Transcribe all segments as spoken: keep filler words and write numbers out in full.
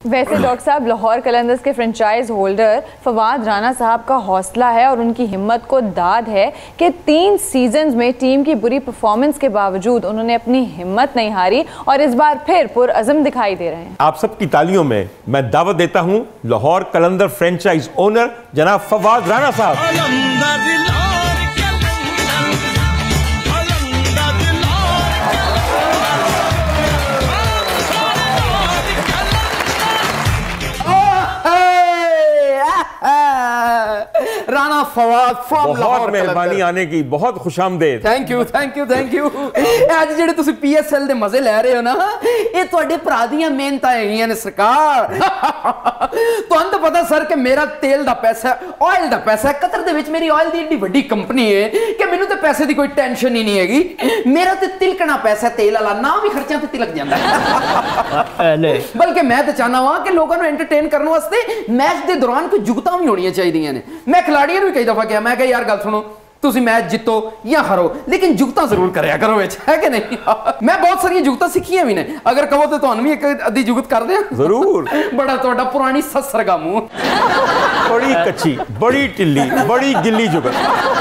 वैसे डॉक्टर साहब, लाहौर कलंदर्स के फ्रेंचाइज होल्डर फवाद राना साहब का हौसला है और उनकी हिम्मत को दाद है कि तीन सीजन्स में टीम की बुरी परफॉर्मेंस के बावजूद उन्होंने अपनी हिम्मत नहीं हारी और इस बार फिर पुरअज़म दिखाई दे रहे हैं। आप सबकी तालियों में मैं दावत देता हूं लाहौर कलंदर फ्रेंचाइज ओनर जनाब फवाद राना साहब। राना फवाद फ्रॉम बहुत मेहरबानी आने की, बहुत खुशामदेद। Thank you thank you thank you. आज जेडे तुसी पीएसएल दे मजे ले रहे हो ना, ये ਤੁਹਾਡੇ ਭਰਾ ਦੀਆਂ ਮਿਹਨਤਾਂ ਹੈਗੀਆਂ ਨੇ ਸਰਕਾਰ। ਤੁਹਾਨੂੰ ਤਾਂ ਪਤਾ ਸਰ ਕਿ ਮੇਰਾ ਤੇਲ ਦਾ ਪੈਸਾ, ਆਇਲ ਦਾ ਪੈਸਾ, ਕਤਰ ਦੇ ਵਿੱਚ ਮੇਰੀ ਆਇਲ ਦੀ ਏਡੀ ਵੱਡੀ ਕੰਪਨੀ ਹੈ ਕਿ ਮੈਨੂੰ ਤੇ ਪੈਸੇ ਦੀ ਕੋਈ ਟੈਨਸ਼ਨ ਹੀ ਨਹੀਂ ਹੈਗੀ। ਮੇਰਾ ਤੇ ਤਿਲਕਣਾ ਪੈਸਾ ਤੇਲ ਵਾਲਾ ਨਾ ਵੀ ਖਰਚਿਆਂ ਤੇ ਤਿਲਕ ਜਾਂਦਾ ਹੈ। ਬਲਕਿ ਮੈਂ ਤਾਂ ਚਾਹਨਾ ਵਾਂ ਕਿ ਲੋਕਾਂ ਨੂੰ ਐਂਟਰਟੇਨ ਕਰਨ ਵਾਸਤੇ ਮੈਚ ਦੇ ਦੌਰਾਨ ਕੋਈ ਜੁਗਤਾਂ ਵੀ ਹੋਣੀਆਂ ਚਾਹੀਦੀਆਂ ਨੇ। मैं खिलाड़ियों ने भी कई दफा कहा, मैं कहा यार गल सुनो, तुसी मैच जितो या हारो लेकिन जुगता जरूर करया करो विच, है कि नहीं? मैं बहुत सारी जुगता सीखियां भी ने, अगर कहो तो तुहानू भी एक अद्धी जुगत कर दे जरूर। बड़ा तुहाडा पुरानी ससर का मुंह, बड़ी कच्ची, बड़ी टिल्ली, बड़ी गिल्ली जुगत।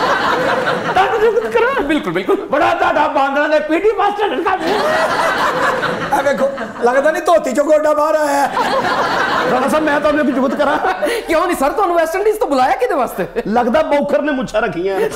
बिल्कुल बिल्कुल, बड़ा तुहाडा बांदरा दे पीटी मास्टर का मुंह। देखो लगता नहीं धोती चो गोडा बाहर आया है। राणा साहब मैं तो अपने की जुगत करा। क्यों नहीं सर, तुहानू वेस्ट इंडीज तो बुलाया किदे वास्ते? लगदा बौखर ने मुच्छा रखी है।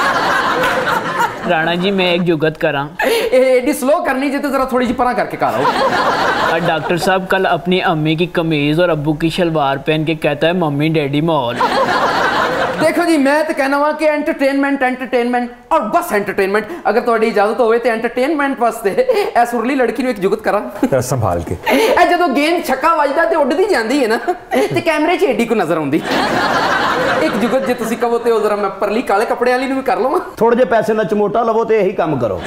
राणा जी मैं एक जुगत करा। एडी स्लो करनी जे तो जरा थोड़ी सी परा करके कर आओ। डॉक्टर साहब कल अपनी अम्मी की कमीज और अब्बू की शलवार पहन के कहता है मम्मी डैडी मॉल। देखो जी, मैं तो कहना वा कि एंटरटेनमेंट एंटरटेनमेंट और बस एंटरटेनमेंट। अगर थोड़ी इजाजत होवे तो एंटरटेनमेंट वास्ते ए सुरली लड़की नु एक जुगत करा संभाल के। ए जदों गेंद छक्का वजदा ते उड़दी जांदी है ना, ते कैमरे च एडी को नजर आउंदी। एक जुगत जे तुसी कहो ते ओ जरा मैं परली काले कपड़े वाली नु भी कर लवां। थोड़े जे पैसे ना चमोटा लवो ते यही काम करो।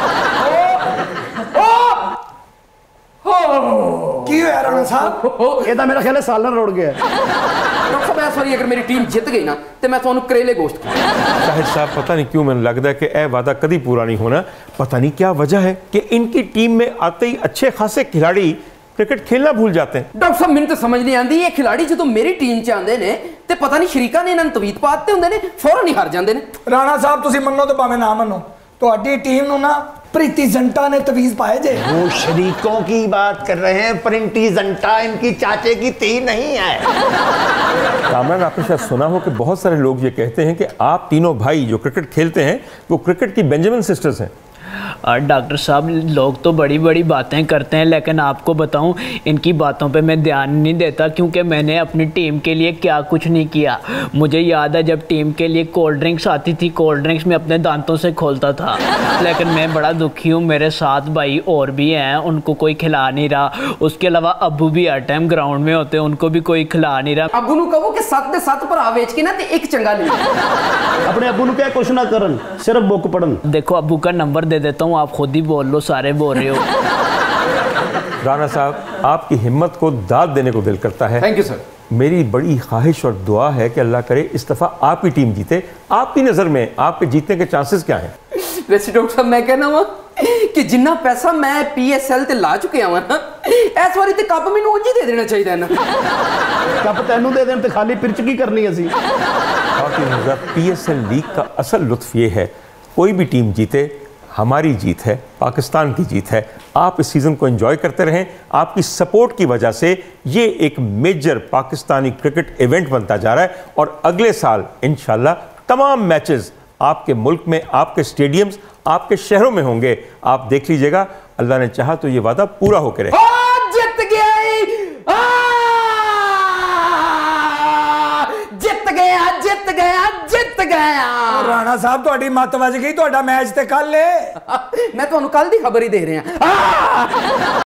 की होया राणा साहब? ये तो मेरा ख्याल है सालन रोड गया। डॉक्टर साहब इस बारी अगर मेरी टीम जित गई ना तो मैं तुहानू करेले गोश्त शाहिद साहब, पता नहीं क्यों मैंने लगता है कि ए वादा कभी पूरा नहीं होना। पता नहीं क्या वजह है कि इनकी टीम में आते ही अच्छे खासे खिलाड़ी क्रिकेट खेलना भूल जाते हैं। डॉक्टर साहब मैंने तो समझ नहीं आती, ये खिलाड़ी जो मेरी टीम च आते ने ते पता नहीं शरीका ने इन्होंने तवीत पाते होंगे ने, फौरन ही हार जाते हैं। राणा साहब तुसी मनो तो भावें ना मनो, ਤੁਹਾਡੀ ਟੀਮ ਨੂੰ ना प्रीति जंटा ने तवीज पाए जे। वो शरीकों की बात कर रहे हैं, प्रीति जंटा इनकी चाचे की ती नहीं है। कामरान, आपने शायद सुना हो कि बहुत सारे लोग ये कहते हैं कि आप तीनों भाई जो क्रिकेट खेलते हैं वो क्रिकेट की बेंजामिन सिस्टर्स हैं। डॉक्टर साहब लोग तो बड़ी बड़ी बातें करते हैं, लेकिन आपको बताऊं इनकी बातों पे मैं ध्यान नहीं देता, क्योंकि मैंने अपनी टीम के लिए क्या कुछ नहीं किया। मुझे याद है जब टीम के लिए कोल्ड ड्रिंक्स आती थी, कोल्ड ड्रिंक्स में अपने दांतों से खोलता था। लेकिन मैं बड़ा दुखी हूँ, मेरे साथ भाई और भी हैं, उनको कोई खिला नहीं रहा। उसके अलावा अब्बू भी हर टाइम ग्राउंड में होते हैं, उनको भी कोई खिला नहीं रहा। अब्बू नु कहो कि सत्त दे सत्त भरा वेच के ना ते एक चंगा ले। अपने अब्बू नु क्या कुछ ना करन, सिर्फ बुक पढ़न। देखो अब्बू का नंबर दे देता हूँ, आप खुद ही बोल लो, सारे बोल रहे हो। राणा साहब, आपकी हिम्मत को दाद देने को दिल करता है। Thank you sir. मेरी बड़ी ख्वाहिश और दुआ है कि अल्लाह करे इस दफा आपकी टीम जीते। आपकी नजर में आपके जीतने के चांसेस क्या हैं? वैसे डॉक्टर साहब मैं कहना वा कि जिन्ना पैसा मैं पीएसएल ते ला चुके आवां ना, इस बारी ते कप मैनू उंज ही दे देना चाहिए ना। कप तैनू दे देन ते खाली पिरच की करनी असी। पीएसएल लीग का असल लुत्फ ये है, कोई भी टीम जीते हमारी जीत है, पाकिस्तान की जीत है। आप इस सीज़न को एंजॉय करते रहें। आपकी सपोर्ट की वजह से ये एक मेजर पाकिस्तानी क्रिकेट इवेंट बनता जा रहा है और अगले साल इंशाल्लाह तमाम मैचेस आपके मुल्क में, आपके स्टेडियम्स, आपके शहरों में होंगे। आप देख लीजिएगा, अल्लाह ने चाहा तो ये वादा पूरा होकर रहे। जित गया जित गया जित गया जित गया। राणा साहब ਤੁਹਾਡੀ ਮੱਤ ਵੱਜ ਗਈ, ਤੁਹਾਡਾ मैच ਤੇ कल है। मैं ਤੁਹਾਨੂੰ ਕੱਲ ਦੀ खबर ही दे रहा।